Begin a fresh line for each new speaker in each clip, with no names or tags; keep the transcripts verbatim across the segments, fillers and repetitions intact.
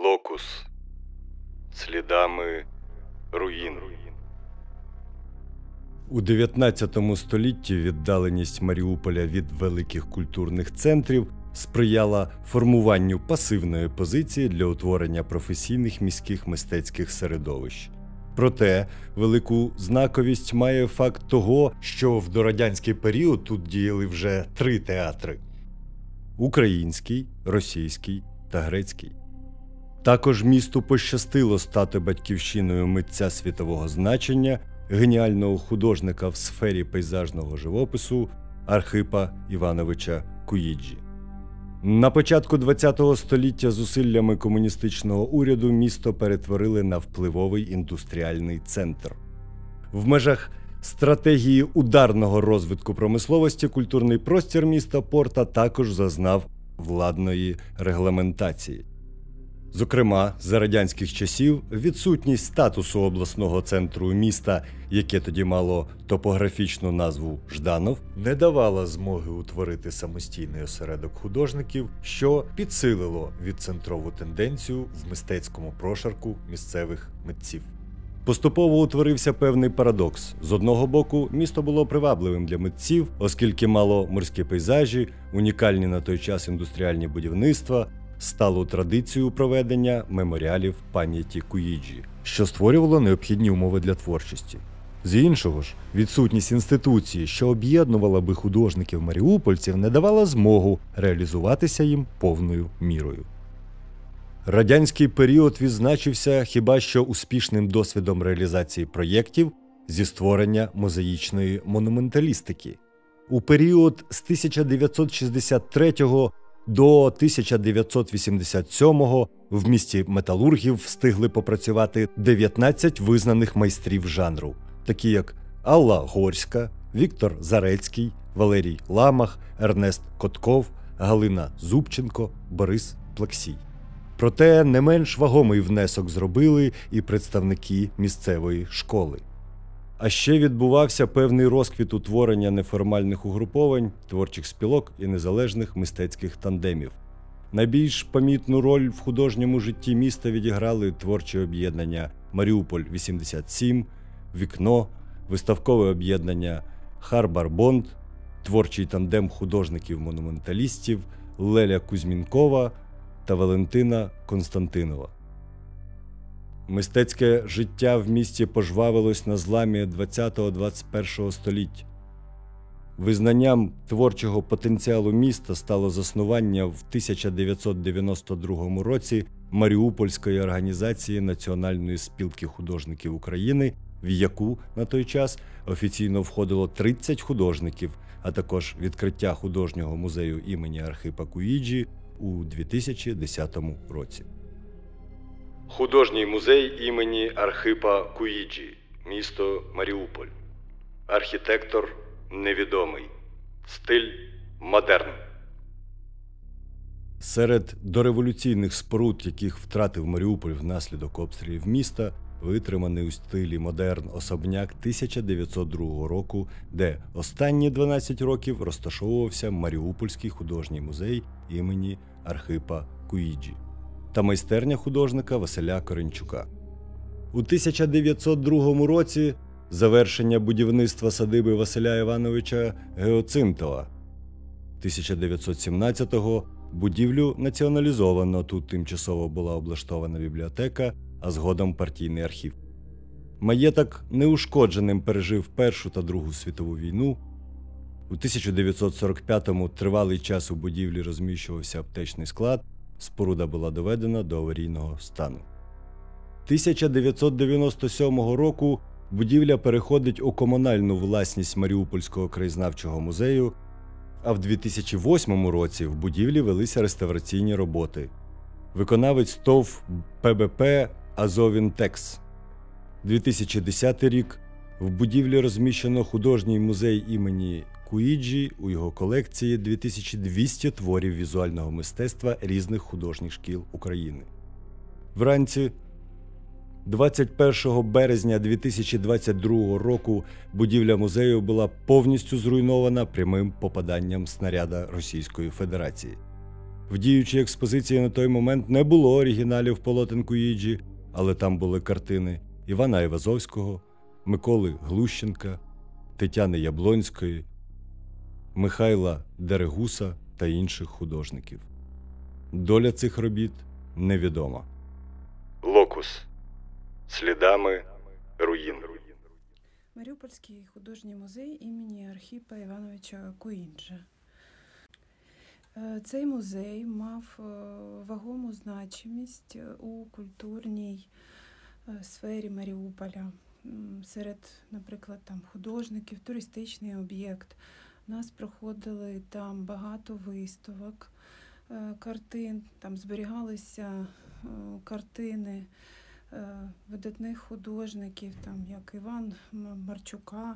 Локус. Слідами руїн. У дев'ятнадцятому столітті віддаленість Маріуполя від великих культурних центрів сприяла формуванню пасивної позиції для утворення професійних міських мистецьких середовищ. Проте велику знаковість має факт того, що в дорадянський період тут діяли вже три театри – український, російський та грецький. Також місту пощастило стати батьківщиною митця світового значення, геніального художника в сфері пейзажного живопису Архипа Івановича Куїджі. На початку ХХ століття зусиллями комуністичного уряду місто перетворили на впливовий індустріальний центр. В межах стратегії ударного розвитку промисловості культурний простір міста Порта також зазнав владної регламентації. Зокрема, за радянських часів відсутність статусу обласного центру міста, яке тоді мало топографічну назву Жданов, не давала змоги утворити самостійний осередок художників, що підсилило відцентрову тенденцію в мистецькому прошарку місцевих митців. Поступово утворився певний парадокс. З одного боку, місто було привабливим для митців, оскільки мало морські пейзажі, унікальні на той час індустріальні будівництва, сталу традицію проведення меморіалів пам'яті Куїджі, що створювало необхідні умови для творчості. З іншого ж, відсутність інституції, що об'єднувала би художників-маріупольців, не давала змогу реалізуватися їм повною мірою. Радянський період відзначився хіба що успішним досвідом реалізації проєктів зі створення мозаїчної монументалістики. У період з тисяча дев'ятсот шістдесят третього до тисяча дев'ятсот вісімдесят сьомого в місті металургів встигли попрацювати дев'ятнадцять визнаних майстрів жанру, такі як Алла Горська, Віктор Зарецький, Валерій Ламах, Ернест Котков, Галина Зубченко, Борис Плаксій. Проте не менш вагомий внесок зробили і представники місцевої школи. А ще відбувався певний розквіт утворення неформальних угруповань, творчих спілок і незалежних мистецьких тандемів. Найбільш помітну роль в художньому житті міста відіграли творчі об'єднання «Маріуполь-вісімдесят сім», «Вікно», виставкове об'єднання «Харбар-Бонд», творчий тандем художників-монументалістів Леля Кузьмінкова та Валентина Константинова. Мистецьке життя в місті пожвавилось на зламі ХХ - двадцять першого століття. Визнанням творчого потенціалу міста стало заснування в тисяча дев'ятсот дев'яносто другому році Маріупольської організації Національної спілки художників України, в яку на той час офіційно входило тридцять художників, а також відкриття художнього музею імені Архипа Куїджі у дві тисячі десятому році. Художній музей імені Архипа Куїджі, місто Маріуполь. Архітектор невідомий. Стиль модерн. Серед дореволюційних споруд, яких втратив Маріуполь внаслідок обстрілів міста, витриманий у стилі модерн особняк тисяча дев'ятсот другого року, де останні дванадцять років розташовувався Маріупольський художній музей імені Архипа Куїджі та майстерня художника Василя Коренчука. У тисяча дев'ятсот другому році завершення будівництва садиби Василя Івановича Геоцинтова. тисяча дев'ятсот сімнадцятого будівлю націоналізовано, тут тимчасово була облаштована бібліотека, а згодом партійний архів. Маєток неушкодженим пережив Першу та Другу світову війну. У тисяча дев'ятсот сорок п'ятому тривалий час у будівлі розміщувався аптечний склад, споруда була доведена до аварійного стану. тисяча дев'ятсот дев'яносто сьомого року будівля переходить у комунальну власність Маріупольського краєзнавчого музею, а в дві тисячі восьмому році в будівлі велися реставраційні роботи. Виконавець ТОВ ПБП «Азовінтекс». дві тисячі десятий рік в будівлі розміщено художній музей імені Куїджі, у його колекції дві тисячі двісті творів візуального мистецтва різних художніх шкіл України. Вранці двадцять першого березня дві тисячі двадцять другого року будівля музею була повністю зруйнована прямим попаданням снаряда Російської Федерації. В діючій експозиції на той момент не було оригіналів полотен Куїджі, але там були картини Івана Айвазовського, Миколи Глущенка, Тетяни Яблонської, Михайла Дерегуса та інших художників. Доля цих робіт невідома. Локус. Слідами руїн.
Маріупольський художній музей імені Архіпа Івановича Куінджи. Цей музей мав вагому значимість у культурній сфері Маріуполя. Серед, наприклад, там художників, туристичний об'єкт. У нас проходили там багато виставок, картин, там зберігалися картини видатних художників, там як Іван Марчука,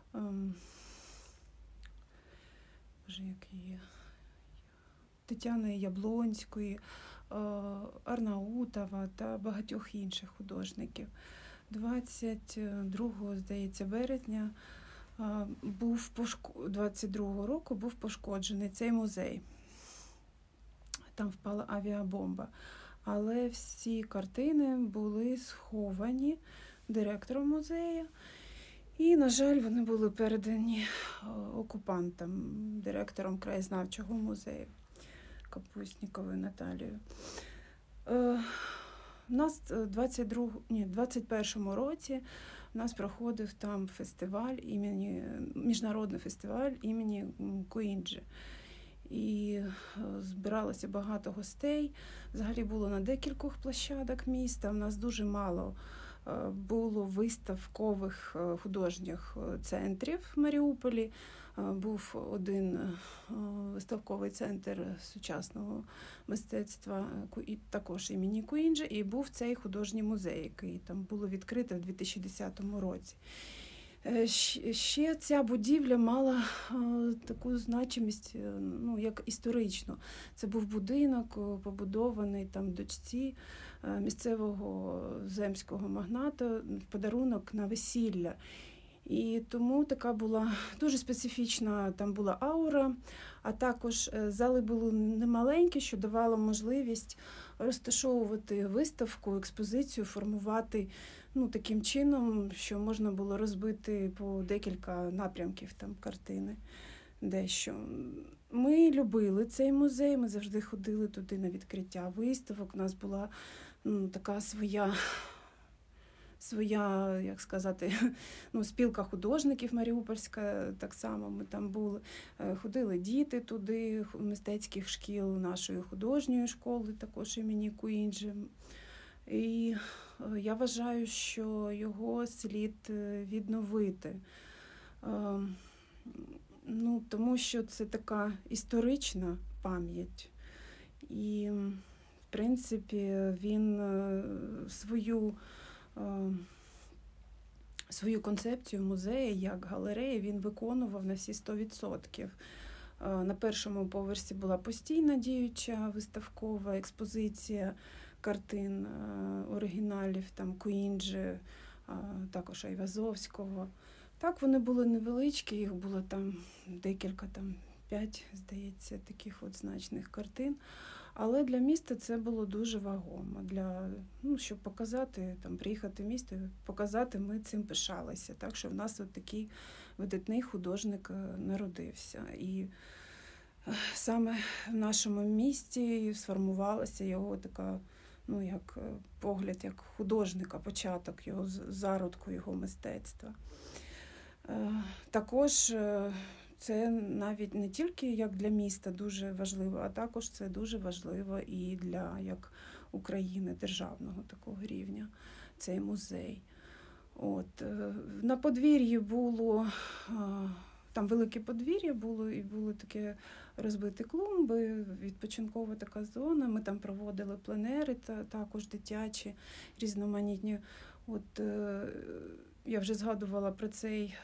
боже, як її, Тетяни Яблонської, Арнаутова та багатьох інших художників. двадцять другого, здається, березня був пошко... двадцять другого року був пошкоджений цей музей. Там впала авіабомба. Але всі картини були сховані директором музею. І, на жаль, вони були передані окупантам, директором краєзнавчого музею Капустніковою Наталією. У нас двадцять другому, ні, двадцять першому році у нас проходив там фестиваль імені, міжнародний фестиваль імені Куінджи. І збиралося багато гостей. Взагалі було на декількох площадок міста. У нас дуже мало було виставкових художніх центрів в Маріуполі. Був один виставковий центр сучасного мистецтва, також імені Куінджи, і був цей художній музей, який там було відкрито в дві тисячі десятому році. Ще ця будівля мала таку значимість, ну, як історичну. Це був будинок, побудований там дочці місцевого земського магната в подарунок на весілля. І тому така була дуже специфічна там була аура, а також зали були немаленькі, що давало можливість розташовувати виставку, експозицію, формувати ну, таким чином, що можна було розбити по декілька напрямків там картини дещо. Ми любили цей музей, ми завжди ходили туди на відкриття виставок. У нас була ну, така своя... Своя, як сказати, ну, спілка художників маріупольська, так само ми там були. Ходили діти туди, мистецьких шкіл нашої художньої школи, також імені Куінджи. І я вважаю, що його слід відновити. Ну, тому що це така історична пам'ять. І, в принципі, він свою Свою концепцію музею як галереї він виконував на всі сто відсотків. На першому поверсі була постійна діюча виставкова експозиція картин оригіналів там Куінджи, також Айвазовського. Так, вони були невеличкі, їх було там декілька, там п'ять, здається, таких от значних картин. Але для міста це було дуже вагомо. Для, ну, щоб показати, там, приїхати в місто, показати, ми цим пишалися. Так, що в нас от такий видатний художник народився. І саме в нашому місті сформувалася його така, ну, як погляд, як художника, початок його зародку, його мистецтва. Також це навіть не тільки як для міста дуже важливо, а також це дуже важливо і для як України, державного такого рівня, цей музей. От. На подвір'ї було, там велике подвір'я було, і були такі розбиті клумби, відпочинкова така зона. Ми там проводили пленери, та також дитячі, різноманітні. От, я вже згадувала про цей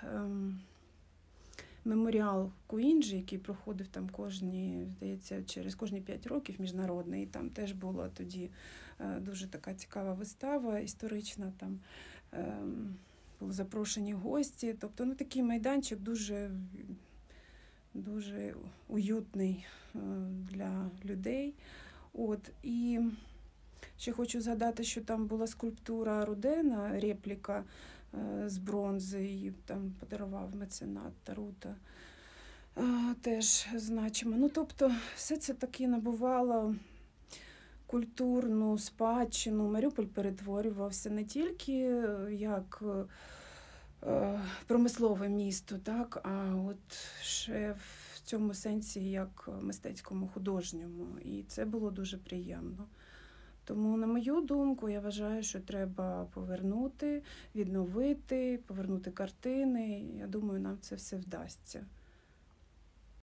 меморіал Куінджи, який проходив там кожні, здається, через кожні п'ять років міжнародний. І там теж була тоді дуже така цікава вистава історична. Там були запрошені гості. Тобто, ну, такий майданчик дуже дуже уютний для людей. От. І ще хочу згадати, що там була скульптура Рудена, репліка з бронзи, її там подарував меценат Тарута. Теж значимо. Ну, тобто, все це таки набувало культурну спадщину. Маріуполь перетворювався не тільки як промислове місто, так, а от ще в цьому сенсі як мистецькому, художньому. І це було дуже приємно. Тому, на мою думку, я вважаю, що треба повернути, відновити, повернути картини. Я думаю, нам це все вдасться.